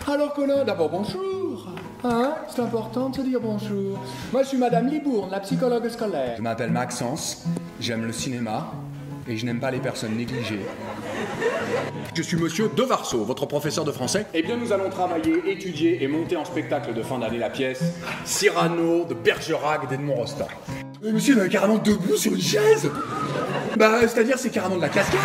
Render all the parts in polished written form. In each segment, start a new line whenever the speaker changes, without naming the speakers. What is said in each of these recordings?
Alors Colin, d'abord bonjour. Hein? C'est important de se dire bonjour. Moi je suis Madame Libourne, la psychologue scolaire.
Je m'appelle Maxence, j'aime le cinéma et je n'aime pas les personnes négligées.
Je suis Monsieur Devarceau, votre professeur de français.
Eh bien nous allons travailler, étudier et monter en spectacle de fin d'année la pièce Cyrano de Bergerac d'Edmond Rostand.
Monsieur, il est carrément debout sur une chaise. Bah, c'est-à-dire c'est carrément de la cascade.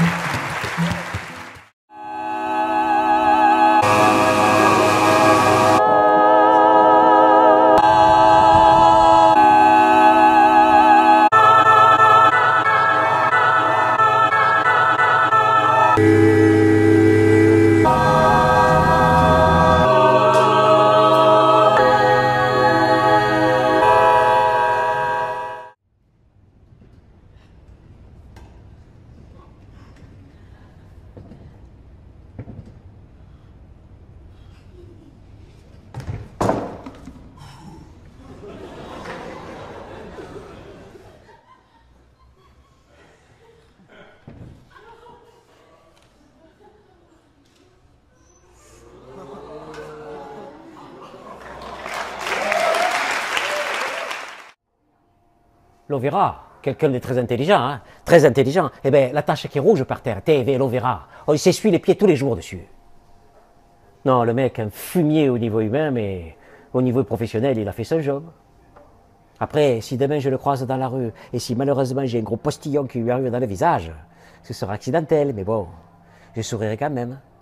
L'on verra. Quelqu'un de très intelligent, hein. Très intelligent. Eh bien, la tache qui est rouge par terre, TV, l'on verra. Oh, il s'essuie les pieds tous les jours dessus. Non, le mec, un fumier au niveau humain, mais au niveau professionnel, il a fait son job. Après, si demain je le croise dans la rue, et si malheureusement j'ai un gros postillon qui lui arrive dans le visage, ce sera accidentel, mais bon, je sourirai quand même.